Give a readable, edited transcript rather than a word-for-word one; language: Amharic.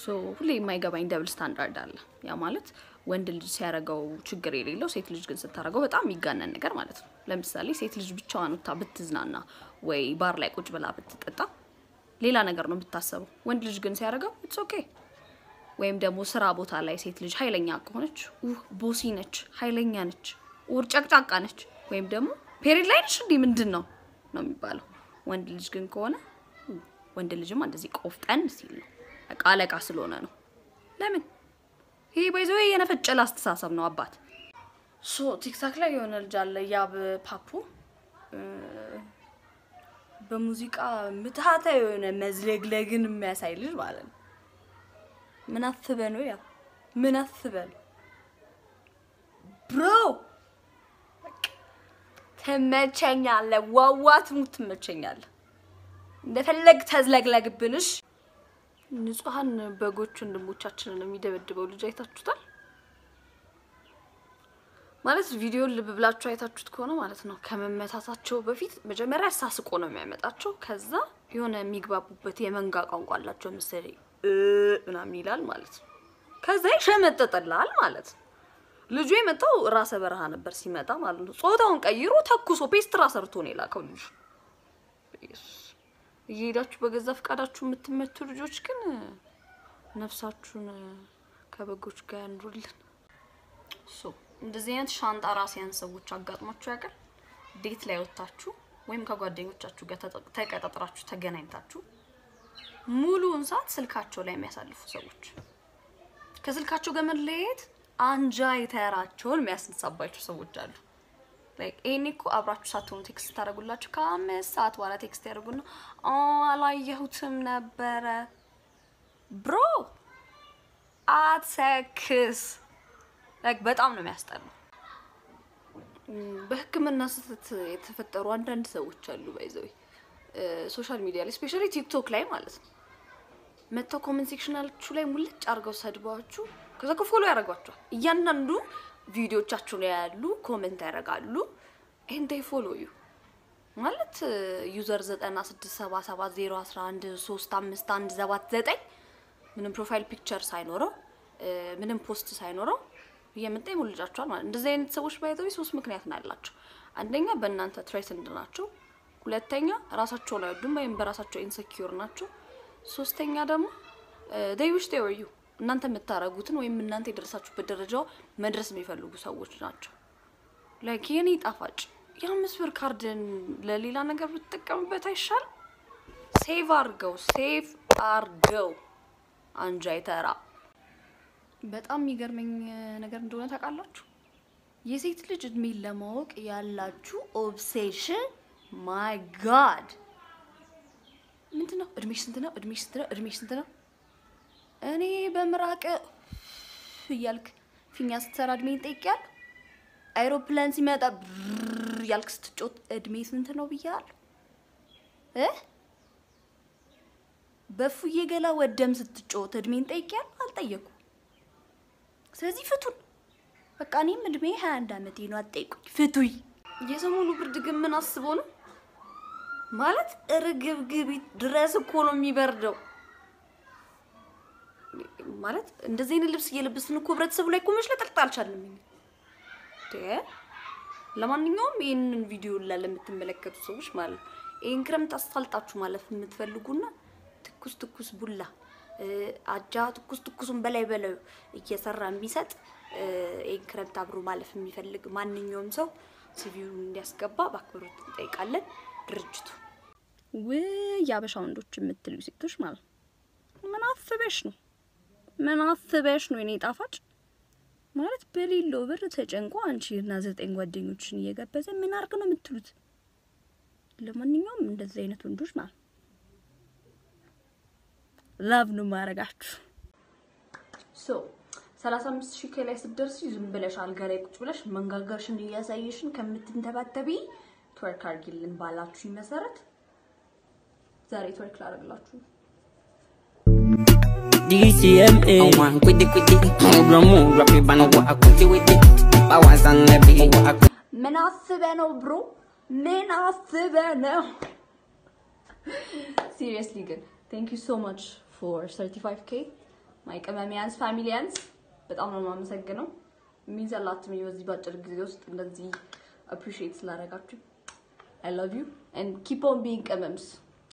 ሶ ሁሌ የማይገባኝ ደብል ስታንዳርድ አለ ያ ማለት ወንድ ልጅ ሲያረጋው ችግር የሌለው ሴት ልጅ ግን ስታረጋው በጣም ይጋነን ነገር ማለት ነው ለምሳሌ ሴት ልጅ ብቻዋን ወጣ ብትዝናና ወይ ባር ላይ ቁጭ ብላ ብትጠጣ ሌላ ነገር ነው ብታሰበው ወንድ ልጅ ግን ሲያረጋው ኢትስ ኦኬ ወይም ደግሞ ስራ ቦታ ላይ ሴት ልጅ ኃይለኛ ከሆነች ቦሲ ነች ኃይለኛ ነች ወር ጨቅጫቃ ነች ወይም ደግሞ ፔሪድ ላይ ነች እንዴ ምንድነው ነው የሚባለው ወንድ ልጅ ግን ከሆነ ወንድ ልጅም እንደዚህ ቆፍጠን ሲል ነው አቃለቃ ስለሆነ ነው ለምን ይሄ ባይዘው የነፈጨላ አስተሳሰብ ነው አባት ሶ ቲክታክ ላይ የሆነ ልጅ አለ ያብ ፓፑ በሙዚቃ ምታታ የሆነ መዝለግለግን የሚያሳይ ልጅ ማለት ነው ምን አስበ ነው ያ ምን አስበ ብሮ ተመቸኛለ ዋዋት ሙት ተመቸኛለ እንደፈለግ ተዝለግለግብንሽ ንጹሃን በጎች እንደሞቻችንን የሚደበድበው ልጅ አይታችሁታል ማለት ቪዲዮ ልብ ብላችሁ አይታችሁት ከሆነ ማለት ነው ከመመታታቸው በፊት መጀመሪያ ሳስቆ ነው የሚያመጣቸው ከዛ የሆነ የሚግባቡበት የመንጋ ቋንቋ አላቸው መሰለኝ ምናምን ይላል ማለት ነው ከዛ ይሸመጠጠላል ማለት ነው ልጁ የመጣው ራሰ በረሃ ነበር ሲመጣ ማለት ነው ጾታውን ቀይሮ ተኩሶ ፔስትራ ሰርቶ ነው የላከው ልጅ ይሄዳችሁ በገዛ ፍቃዳችሁ የምትመቱ ልጆች ግን ነፍሳችሁን ከበጎች ጋር ያንሩልን ሶ እንደዚህ አይነት ሻንጣ ራስያን ሰዎች አጋጥማችሁ ያቀር ዴት ላይ ወጣችሁ ወይም ከጓደኞቻችሁ ጋር ተቀጣጥራችሁ ተገናኝታችሁ ሙሉውን ሰዓት ስልካቸው ላይ የሚያሳልፉ ሰዎች ከስልካቸው ጋር መለየት አንጃይተራቸውን የሚያስነሳባቸው ሰዎች አሉ like ኤኒኮ አብራችሁ ሳትሆኑ ቴክስት ታረጉላችሁ ከአምስት ሰዓት በኋላ ቴክስት ያደርጉና አላየሁትም ነበር ብሮ አትሰክስ like በጣም ነው የሚያስጠላው በህክምና ስህተት የተፈጠሩ አንዳንድ ሰዎች አሉ ባይዘው ሶሻል ሚዲያ ላይ ስፔሻሊ ቲክቶክ ላይ ማለት ነው መተው ኮሜንት ሴክሽናላችሁ ላይ ሙልጭ አርገው ሰድባችሁ ከዛ ከፎሎ ያረጋችኋል እያንዳንዱ ቪዲዮቻችሁ ላይ ያሉ ኮሜንት ያረጋሉ and they follow you ማለት ዩዘር 967701135179 ምንም ፕሮፋይል ፒክቸር ሳይኖረው ምንም ፖስት ሳይኖረው የመጣ ይሙልጫቸዋል ማለት እንደዚህ አይነት ሰዎች ባይዘው ሶስት ምክንያት ናላችሁ አንደኛ በእናንተ ትሬትንድ ናቸው ሁለተኛ ራሳቸው ላይ አይደለም ወይም በራሳቸው ኢንሴኪዩር ናቸው ሶስተኛ ደግሞ they wish they were you እናንተ መታረጉትን ወይም እናንተ የደረሳችሁበት ደረጃው መድረስ የሚፈልጉ ሰዎች ናቸው like የኔ ጣፋጭ የአምስት ካርድን ለሌላ ነገር ብትጠቀምበት አይሻል ሴቭ አርገው አንጃይተራ በጣም የሚገርመኝ ነገር እንደሆነ ታውቃላችሁ የሴት ልጅ እድሜ ለማወቅ ያላችሁ ኦብሴሽን my god ምንድነው እድሜሽ ስንት ነው እኔ በመራቀ ይያልክ ፊኛ ስትሰራ እድሜን ጠይቂያል አይሮፕላን ሲመጣ ያልክ ስትጮት እድሜ ስንት ነው ብያል በፉዬ ገላ ወደም ስትጮት እድሜን ጠይቂያል አልጠየቁ ስለዚህ ፍቱን በቃ እኔም እድሜ 21 አመቴ ነው አትጠይቁኝ ፍቱይ የሰሞኑ ብርድ ግን ምን አስቦ ነው ማለት እርግብግቢ ድረስ እኮ ነው የሚበርደው ማለት እንደዚህ አይነት ልብስ እየለበስን እኮ ህብረተሰቡ ላይ ቆመሽ ለጠልጣልቻለም ለማንኛውም ይሄንን ቪዲዮ ለምትመለከቱ ሰዎች ማለት ይሄን ክረምት አስፋልጣችሁ ማለፍ የምትፈልጉና ትኩስ ቡላ አጃ ትኩሱን በላይ እየሰራ የሚሰጥ ይሄን ክረምት አብሮ ማለፍ የሚፈልግ ማንኛውም ሰው ሲቪውን እንዲያስገባ ባክብሩት እንጠይቃለን ድርጅቱ ያበሻ ወንዶች የምትሉ ሴቶች ማለት ምን አስበሽ ነው የኔ ጣፋጭ ማለት በሌሎ ብር ተጨንቆ አንቺና 9 ጓደኞችን እየጋበዘ ምን አርግ ነው የምትሉት ለማንኛውም እንደዚህ አይነት ወንዶች ማለት ላቭ ነው ማረጋችሁ ሶ 35000 ከላይ ስትደርሺ ዝም ብለሽ አልጋ ላይ ቁጭ ብለሽ መንጋጋሽን እያሳየሽን ከምትንተባተቢ ትወርክ አርጊልን ባላችሁ መሰረት ዛሬ ትወርክ ላረግላችሁ DCMA I want quitty Romu rapid but no what I quitty with it I was on the beat من عصبانه bro من عصبانه seriously good thank you so much for 35k ማይ ቅመሚያንስ ፋሚሊያንስ በጣም ነው የማመሰግነው ሚዛላትም በዚህ ባጭር ጊዜ ውስጥ እንደዚህ appreciate ስላደረጋችሁ I love you and keep on being ቅመምስ